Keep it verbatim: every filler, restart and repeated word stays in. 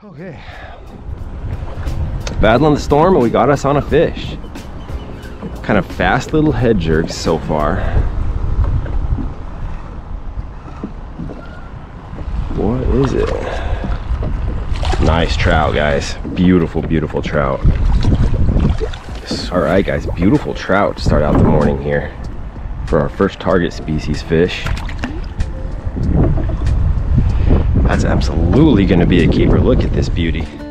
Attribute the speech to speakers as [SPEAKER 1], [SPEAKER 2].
[SPEAKER 1] Okay. Battling the storm, and we got us on a fish. Kind of fast little head jerks so far. What is it? Nice trout, guys. Beautiful, beautiful trout. All right, guys, beautiful trout to start out the morning here for our first target species fish. That's absolutely going to be a keeper. Look at this beauty.